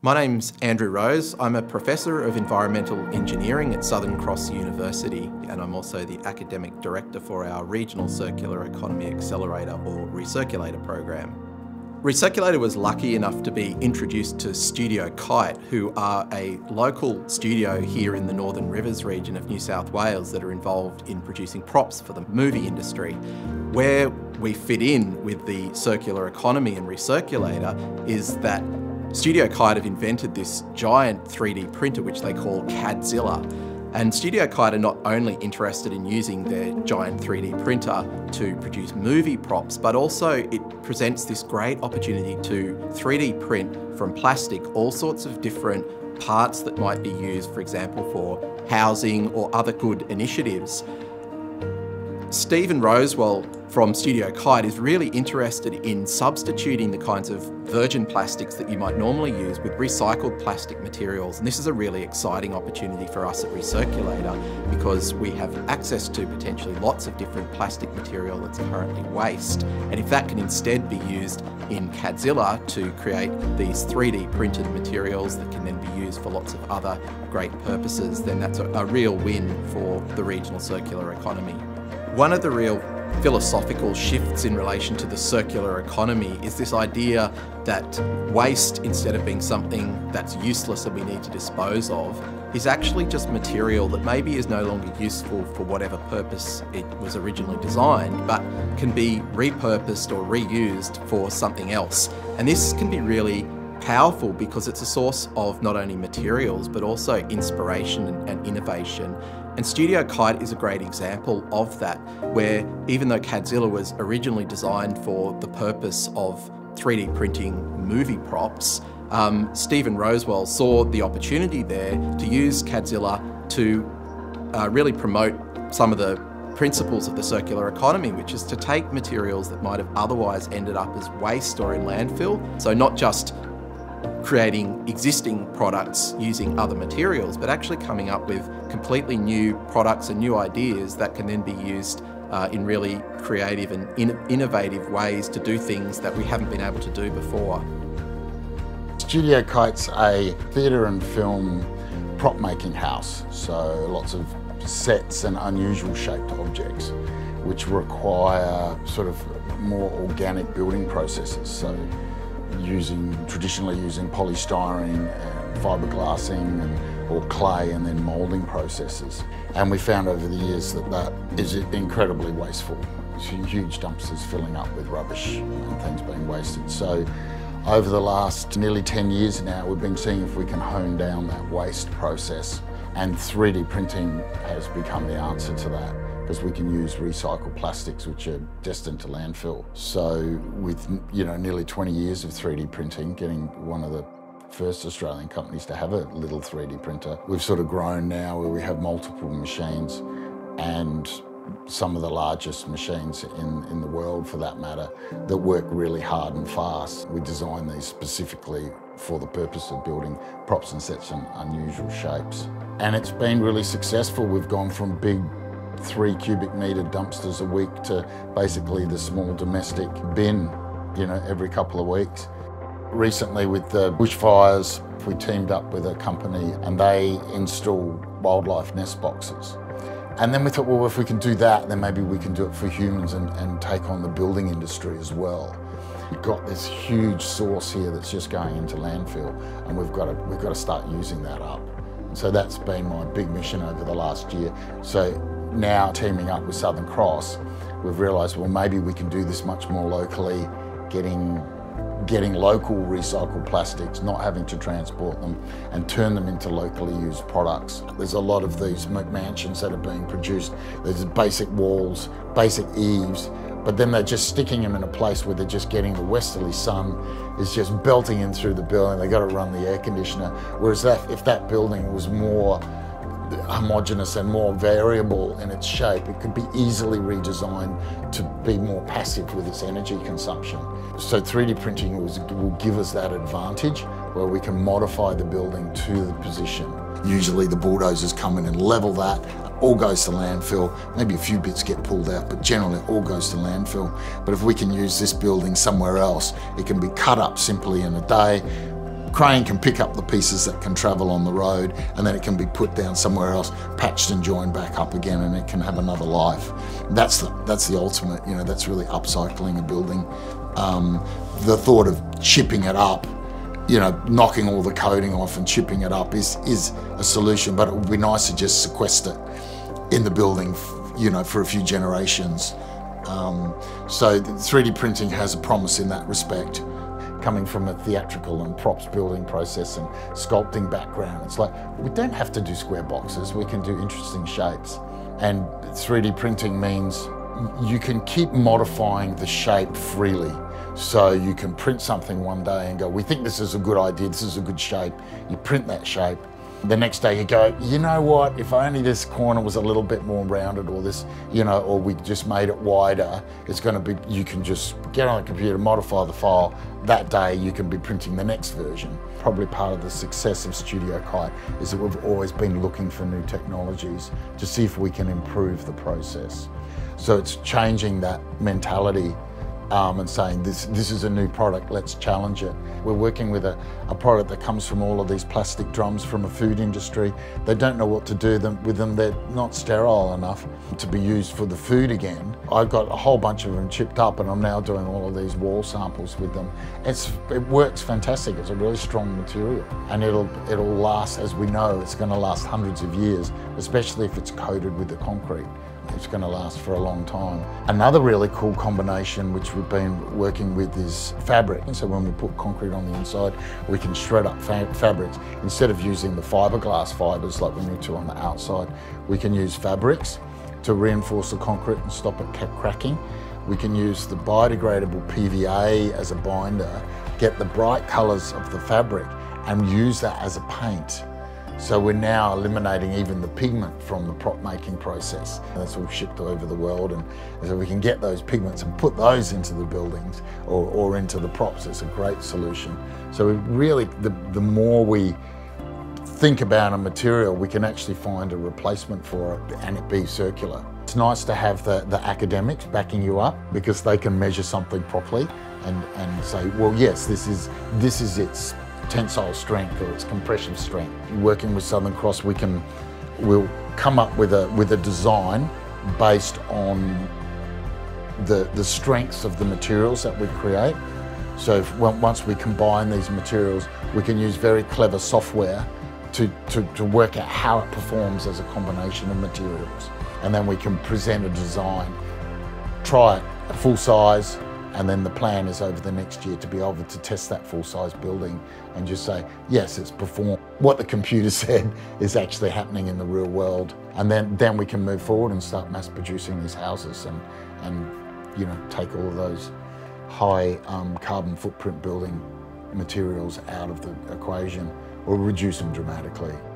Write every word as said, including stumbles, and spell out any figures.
My name's Andrew Rose. I'm a Professor of Environmental Engineering at Southern Cross University, and I'm also the Academic Director for our Regional Circular Economy Accelerator, or ReCirculator program. ReCirculator was lucky enough to be introduced to Studio Kite, who are a local studio here in the Northern Rivers region of New South Wales that are involved in producing props for the movie industry. Where we fit in with the circular economy and ReCirculator is that Studio Kite have invented this giant three D printer which they call CADzilla. And Studio Kite are not only interested in using their giant three D printer to produce movie props, but also it presents this great opportunity to three D print from plastic all sorts of different parts that might be used, for example, for housing or other good initiatives. Stephen Rosewell from Studio Kite is really interested in substituting the kinds of virgin plastics that you might normally use with recycled plastic materials. And this is a really exciting opportunity for us at ReCirculator because we have access to potentially lots of different plastic material that's currently waste. And if that can instead be used in CADzilla to create these three D printed materials that can then be used for lots of other great purposes, then that's a, a real win for the regional circular economy. One of the real philosophical shifts in relation to the circular economy is this idea that waste, instead of being something that's useless and we need to dispose of, is actually just material that maybe is no longer useful for whatever purpose it was originally designed, but can be repurposed or reused for something else. And this can be really powerful because it's a source of not only materials but also inspiration and, and innovation. And Studio Kite is a great example of that, where even though CADzilla was originally designed for the purpose of three D printing movie props, um, Stephen Rosewell saw the opportunity there to use CADzilla to uh, really promote some of the principles of the circular economy, which is to take materials that might have otherwise ended up as waste or in landfill, so not just creating existing products using other materials, but actually coming up with completely new products and new ideas that can then be used uh, in really creative and in innovative ways to do things that we haven't been able to do before. Studio Kite's a theatre and film prop making house, so lots of sets and unusual shaped objects which require sort of more organic building processes. So using traditionally using polystyrene and fiberglassing and or clay and then moulding processes. And we found over the years that that is incredibly wasteful. Huge dumpsters filling up with rubbish and things being wasted. So over the last nearly ten years now, we've been seeing if we can hone down that waste process, and three D printing has become the answer to that, because we can use recycled plastics which are destined to landfill. So with you know nearly twenty years of three D printing, getting one of the first Australian companies to have a little three D printer, we've sort of grown now where we have multiple machines, and some of the largest machines in, in the world for that matter, that work really hard and fast. We designed these specifically for the purpose of building props and sets in unusual shapes. And it's been really successful. We've gone from big three cubic metre dumpsters a week to basically the small domestic bin, you know, every couple of weeks. Recently with the bushfires, we teamed up with a company and they install wildlife nest boxes. And then we thought, well, if we can do that, then maybe we can do it for humans and, and take on the building industry as well. We've got this huge source here that's just going into landfill, and we've got to, we've got to start using that up. So that's been my big mission over the last year. So now teaming up with Southern Cross, we've realised, well, maybe we can do this much more locally, getting, getting local recycled plastics, not having to transport them, and turn them into locally used products. There's a lot of these McMansions that are being produced. There's basic walls, basic eaves, but then they're just sticking them in a place where they're just getting the westerly sun is just belting in through the building. They've got to run the air conditioner. Whereas that, if that building was more homogeneous and more variable in its shape, it could be easily redesigned to be more passive with its energy consumption. So three D printing was, will give us that advantage where we can modify the building to the position. Usually the bulldozers come in and level that, all goes to landfill. Maybe a few bits get pulled out, but generally it all goes to landfill. But if we can use this building somewhere else, it can be cut up simply in a day, crane can pick up the pieces that can travel on the road, and then it can be put down somewhere else, patched and joined back up again, and it can have another life. That's the, that's the ultimate, you know, that's really upcycling a building. Um, the thought of chipping it up, you know, knocking all the coating off and chipping it up is, is a solution, but it would be nice to just sequester it in the building, you know, for a few generations. Um, so three D printing has a promise in that respect. Coming from a theatrical and props building process and sculpting background, it's like, we don't have to do square boxes, we can do interesting shapes. And three D printing means you can keep modifying the shape freely. So you can print something one day and go, we think this is a good idea, this is a good shape. You print that shape. The next day you go, you know what, if only this corner was a little bit more rounded, or this, you know, or we just made it wider, it's gonna be, you can just get on the computer, modify the file. That day you can be printing the next version. Probably part of the success of Studio Kite is that we've always been looking for new technologies to see if we can improve the process. So it's changing that mentality Um, and saying this, this is a new product, let's challenge it. We're working with a, a product that comes from all of these plastic drums from a food industry. They don't know what to do them, with them, they're not sterile enough to be used for the food again. I've got a whole bunch of them chipped up, and I'm now doing all of these wall samples with them. It's, it works fantastic, it's a really strong material, and it'll, it'll last, as we know, it's going to last hundreds of years, especially if it's coated with the concrete. It's going to last for a long time. Another really cool combination which we've been working with is fabric. And so when we put concrete on the inside, we can shred up fa fabrics. Instead of using the fiberglass fibres like we need to on the outside, we can use fabrics to reinforce the concrete and stop it cracking. We can use the biodegradable P V A as a binder, get the bright colours of the fabric and use that as a paint. So we're now eliminating even the pigment from the prop making process. And that's all shipped over the world, and so we can get those pigments and put those into the buildings or, or into the props. It's a great solution. So we really, the, the more we think about a material, we can actually find a replacement for it and it be circular. It's nice to have the, the academics backing you up, because they can measure something properly and, and say, well, yes, this is, this is its tensile strength or its compression strength. Working with Southern Cross, we can, we'll come up with a, with a design based on the, the strengths of the materials that we create. So if, once we combine these materials, we can use very clever software to, to, to work out how it performs as a combination of materials. And then we can present a design, try it at full size, and then the plan is over the next year to be able to test that full-size building and just say, yes, it's performed. What the computer said is actually happening in the real world. And then, then we can move forward and start mass producing these houses and, and you know, take all of those high um, carbon footprint building materials out of the equation or reduce them dramatically.